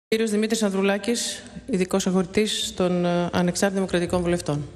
Κύριος Δημήτρης Ανδρουλάκης, ειδικός αγορητής των Ανεξάρτητων Δημοκρατικών Βουλευτών.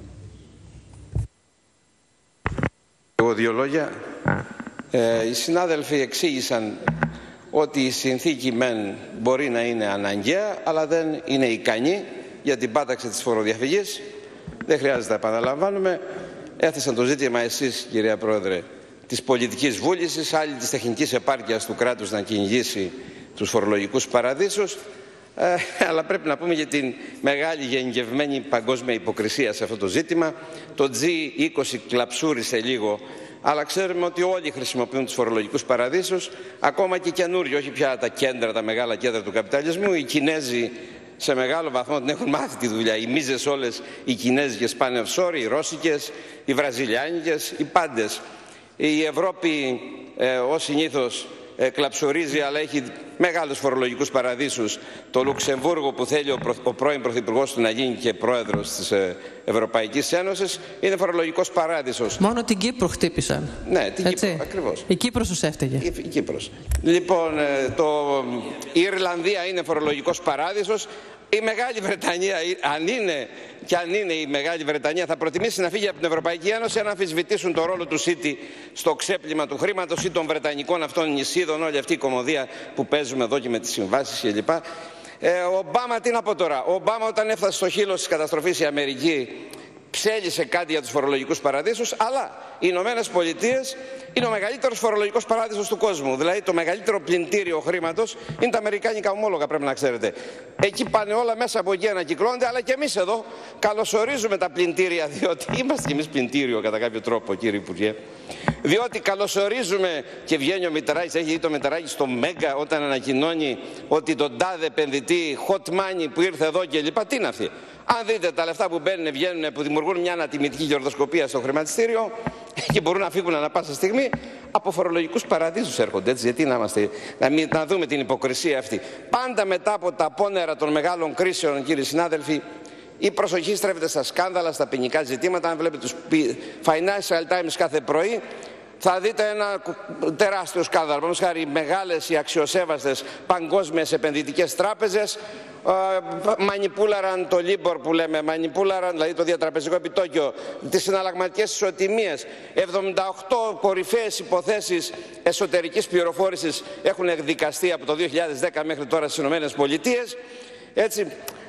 Εγώ δύο λόγια. Οι συνάδελφοι εξήγησαν ότι η συνθήκη μεν μπορεί να είναι αναγκαία, αλλά δεν είναι ικανή για την πάταξη της φοροδιαφυγής. Δεν χρειάζεται να επαναλαμβάνουμε. Έθεσαν το ζήτημα εσείς, κυρία Πρόεδρε, της πολιτικής βούλησης, άλλοι της τεχνικής επάρκειας του κράτους να κυνηγήσει τους φορολογικούς παραδείσους. Αλλά πρέπει να πούμε για την μεγάλη γενικευμένη παγκόσμια υποκρισία σε αυτό το ζήτημα. Το G20 κλαψούρισε λίγο, αλλά ξέρουμε ότι όλοι χρησιμοποιούν τους φορολογικούς παραδείσους, ακόμα και καινούργιοι, όχι πια τα κέντρα, τα μεγάλα κέντρα του καπιταλισμού. Οι Κινέζοι σε μεγάλο βαθμό την έχουν μάθει τη δουλειά. Οι μίζες όλες, οι κινέζικες πάνε offshore, οι ρώσικες, οι βραζιλιάνικες, οι πάντες. Η Ευρώπη ως συνήθως κλαψορίζει, αλλά έχει μεγάλους φορολογικούς παραδείσους. Το Λουξεμβούργο, που θέλει ο πρώην πρωθυπουργός του να γίνει και πρόεδρος της Ευρωπαϊκής Ένωσης, είναι φορολογικός παράδεισος. Μόνο την Κύπρο χτύπησαν. Ναι, την Κύπρο, ακριβώς. Η Κύπρος τους έφταιγε. Η Κύπρος. Λοιπόν, η Ιρλανδία είναι φορολογικός παράδεισος. Η Μεγάλη Βρετανία, αν είναι η Μεγάλη Βρετανία, θα προτιμήσει να φύγει από την Ευρωπαϊκή Ένωση αν αμφισβητήσουν το ρόλο του City στο ξέπλυμα του χρήματος ή των Βρετανικών αυτών νησίδων, όλη αυτή η κομμωδία που παίζουμε εδώ και με τις συμβάσεις κλπ. Ο Ομπάμα, τι να πω τώρα, ο Ομπάμα όταν έφτασε στο χείλος της καταστροφής η Αμερική ψέλισε κάτι για τους φορολογικούς παραδείσους, αλλά οι Ηνωμένες Πολιτείες είναι ο μεγαλύτερος φορολογικός παράδεισος του κόσμου. Δηλαδή το μεγαλύτερο πλυντήριο χρήματος είναι τα αμερικάνικα ομόλογα, πρέπει να ξέρετε. Εκεί πάνε όλα μέσα από εκεί ανακυκλώνονται, αλλά και εμείς εδώ καλωσορίζουμε τα πλυντήρια, διότι είμαστε κι εμείς πλυντήριο κατά κάποιο τρόπο, κύριε Υπουργέ. Διότι καλωσορίζουμε, και βγαίνει ο Μητσοτάκης, έχει δει το Μητσοτάκη στο Μέγκα όταν ανακοινώνει ότι τον τάδε επενδυτή hot money που ήρθε εδώ κλπ. Τι είναι αυτή? Αν δείτε τα λεφτά που μπαίνουν, βγαίνουν, που δημιουργούν μια ανατιμητική κερδοσκοπία στο χρηματιστήριο και μπορούν να φύγουν ανά πάσα στιγμή, από φορολογικούς παραδείσους έρχονται. Έτσι, γιατί να δούμε την υποκρισία αυτή. Πάντα μετά από τα απόνερα των μεγάλων κρίσεων, κύριοι συνάδελφοι, η προσοχή στρέφεται στα σκάνδαλα, στα ποινικά ζητήματα. Αν βλέπετε τους Financial Times κάθε πρωί, θα δείτε ένα τεράστιο σκάνδαλο. Παραδείγματος χάρη, μεγάλες οι αξιοσέβαστες παγκόσμιες επενδυτικές τράπεζες μανιπούλαραν το Libor που λέμε, μανιπούλαραν δηλαδή το διατραπεζικό επιτόκιο, τις συναλλαγματικές ισοτιμίες. 78 κορυφαίες υποθέσεις εσωτερικής πληροφόρησης έχουν εκδικαστεί από το 2010 μέχρι τώρα στις Ηνωμένες Πολιτείες. Έτσι.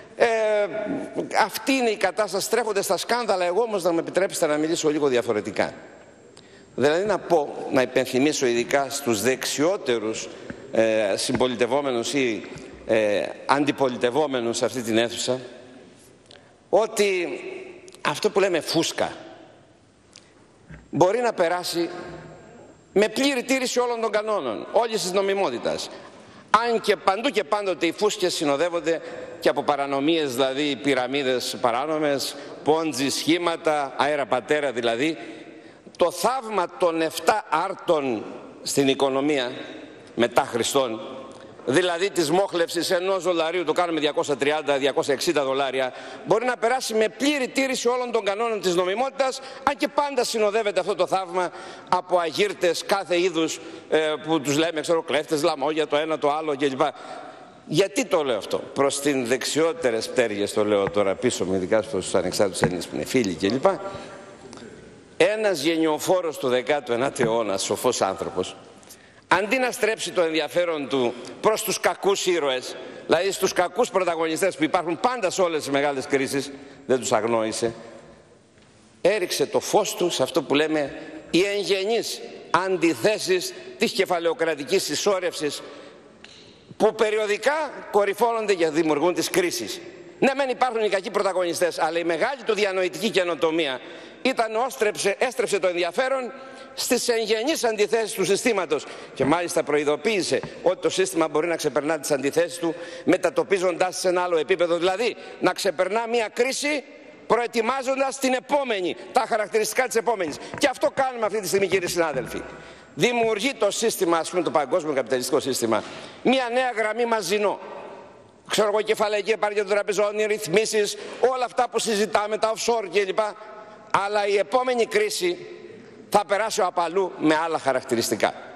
Αυτή είναι η κατάσταση, στρέφονται στα σκάνδαλα. Εγώ όμως να με επιτρέψετε να μιλήσω λίγο διαφορετικά. Δηλαδή να υπενθυμίσω ειδικά στους δεξιότερους συμπολιτευόμενους ή αντιπολιτευόμενους σε αυτή την αίθουσα, ότι αυτό που λέμε φούσκα μπορεί να περάσει με πλήρη τήρηση όλων των κανόνων, όλης της νομιμότητας. Αν και παντού και πάντοτε οι φούσκες συνοδεύονται και από παρανομίες, δηλαδή πυραμίδες παράνομες, πόντζι, σχήματα, αεραπατέρα δηλαδή. Το θαύμα των 7 άρτων στην οικονομία μετά Χριστόν, δηλαδή της μόχλευσης $1 το κάνουμε $230-260, μπορεί να περάσει με πλήρη τήρηση όλων των κανόνων της νομιμότητας, αν και πάντα συνοδεύεται αυτό το θαύμα από αγύρτες κάθε είδους που τους λέμε, ξέρω, κλέφτες, λαμόγια, το ένα το άλλο κλπ. Γιατί το λέω αυτό? Προς την δεξιότερες πτέρυγες το λέω τώρα πίσω μου, ειδικά στους ανεξάρτητους Έλληνες που είναι φίλοι κλπ. Ένας γενιοφόρος του 19ου αιώνα, σοφός άνθρωπος, αντί να στρέψει το ενδιαφέρον του προς τους κακούς ήρωες, δηλαδή στους κακούς πρωταγωνιστές που υπάρχουν πάντα σε όλες τις μεγάλες κρίσεις, δεν τους αγνόησε, έριξε το φως του σε αυτό που λέμε οι εγγενείς αντιθέσεις της κεφαλαιοκρατικής συσσόρευσης, που περιοδικά κορυφώνονται και δημιουργούν τις κρίσεις. Ναι, μεν υπάρχουν οι κακοί πρωταγωνιστές, αλλά η μεγάλη του διανοητική καινοτομία ήταν έστρεψε το ενδιαφέρον στις εγγενείς αντιθέσεις του συστήματος, και μάλιστα προειδοποίησε ότι το σύστημα μπορεί να ξεπερνά τις αντιθέσεις του μετατοπίζοντάς σε ένα άλλο επίπεδο, δηλαδή να ξεπερνά μια κρίση προετοιμάζοντας την επόμενη, τα χαρακτηριστικά της επόμενης. Και αυτό κάνουμε αυτή τη στιγμή, κύριοι συνάδελφοι. Δημιουργεί το σύστημα, ας πούμε το παγκόσμιο καπιταλιστικό σύστημα, μια νέα γραμμή μαζινό. Ξέρω εγώ, κεφαλαϊκή επάρκεια των τραπεζών, οι ρυθμίσεις, όλα αυτά που συζητάμε, τα offshore κλπ. Αλλά η επόμενη κρίση θα περάσει από αλλού με άλλα χαρακτηριστικά.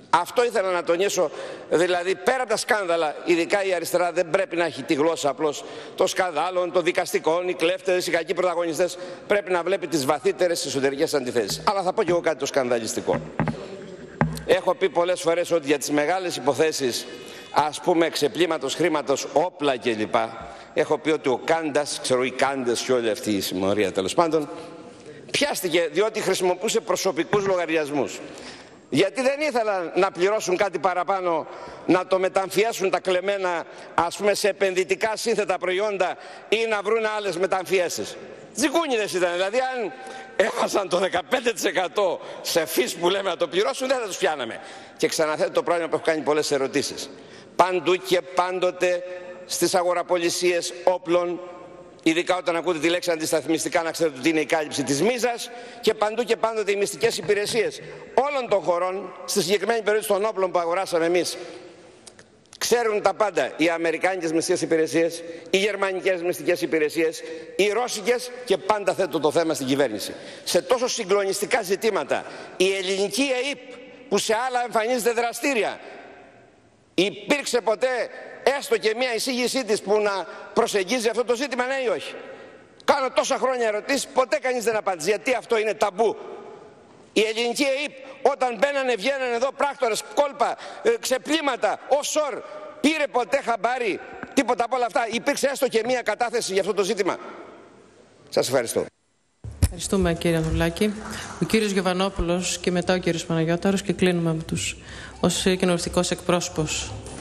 Αυτό ήθελα να τονίσω, δηλαδή πέρα από τα σκάνδαλα, ειδικά η αριστερά δεν πρέπει να έχει τη γλώσσα απλώς των σκανδάλων, των δικαστικών, οι κλέφτες, οι κακοί πρωταγωνιστές. Πρέπει να βλέπει τις βαθύτερες εσωτερικές αντιθέσεις. Αλλά θα πω και εγώ κάτι το σκανδαλιστικό. Έχω πει πολλές φορές ότι για τις μεγάλες υποθέσεις, ας πούμε ξεπλήματος χρήματος, όπλα κλπ. Έχω πει ότι ο Κάντας, ξέρω οι Κάντες και όλη αυτή η συμμορία τέλος πάντων, πιάστηκε διότι χρησιμοποιούσε προσωπικούς λογαριασμούς. Γιατί δεν ήθελαν να πληρώσουν κάτι παραπάνω, να το μεταμφιέσουν τα κλεμμένα, ας πούμε, σε επενδυτικά σύνθετα προϊόντα ή να βρουν άλλες μεταμφιέσεις. Τζικούνιδες ήταν, δηλαδή αν έβαζαν το 15% σε φύς που λέμε να το πληρώσουν, δεν θα τους πιάναμε. Και ξαναθέτω το πρόβλημα που έχω κάνει πολλές ερωτήσεις. Παντού και πάντοτε στις αγοραπολισίες όπλων, ειδικά όταν ακούτε τη λέξη αντισταθμιστικά, να ξέρετε ότι είναι η κάλυψη της μίζας, και παντού και πάντοτε οι μυστικές υπηρεσίες όλων των χωρών, στη συγκεκριμένη περίπτωση των όπλων που αγοράσαμε εμείς, ξέρουν τα πάντα. Οι αμερικάνικες μυστικές υπηρεσίες, οι γερμανικές μυστικές υπηρεσίες, οι ρώσικες, και πάντα θέτω το θέμα στην κυβέρνηση. Σε τόσο συγκλονιστικά ζητήματα, η ελληνική ΕΥΠ, που σε άλλα εμφανίζεται δραστήρια, υπήρξε ποτέ έστω και μια εισήγησή της που να προσεγγίζει αυτό το ζήτημα, ναι ή όχι? Κάνω τόσα χρόνια ερωτήσεις, ποτέ κανείς δεν απάντησε. Γιατί αυτό είναι ταμπού? Η ελληνική ΕΥΠ, όταν μπαίνανε, βγαίνανε εδώ πράκτορες, κόλπα, ξεπλήματα, offshore, πήρε ποτέ χαμπάρι τίποτα από όλα αυτά? Υπήρξε έστω και μια κατάθεση για αυτό το ζήτημα? Σας ευχαριστώ. Ευχαριστούμε, κύριε Ανδρουλάκη. Ο κύριος Γιωβανόπουλος και μετά ο κύριος Παναγιώταρος, και κλείνουμε με τους ως κοινοβουλευτικός εκπρόσωπος.